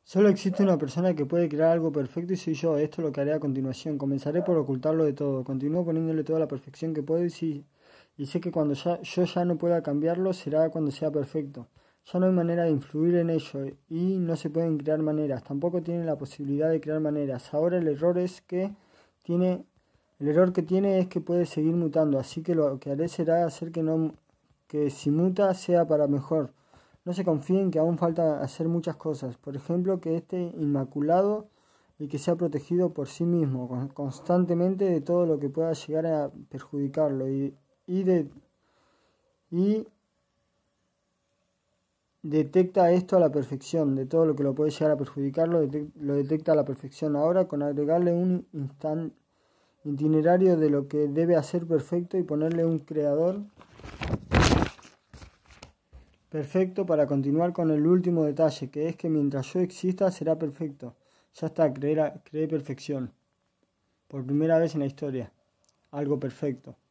Solo existe una persona que puede crear algo perfecto y soy yo. Esto es lo que haré a continuación. Comenzaré por ocultarlo de todo. Continúo poniéndole toda la perfección que puedo y sé que cuando yo ya no pueda cambiarlo será cuando sea perfecto. Ya no hay manera de influir en ello y no se pueden crear maneras. Tampoco tiene la posibilidad de crear maneras. Ahora tiene, el error que tiene es que puede seguir mutando. Así que lo que haré será hacer que si muta sea para mejor. No se confíen que aún falta hacer muchas cosas. Por ejemplo, que esté inmaculado y que sea protegido por sí mismo constantemente de todo lo que pueda llegar a perjudicarlo y detecta esto a la perfección. De todo lo que lo puede llegar a perjudicarlo lo detecta a la perfección. Ahora con agregarle un itinerario de lo que debe hacer perfecto y ponerle un creador perfecto para continuar con el último detalle, que es que mientras yo exista será perfecto. Ya está, creé perfección. Por primera vez en la historia. Algo perfecto.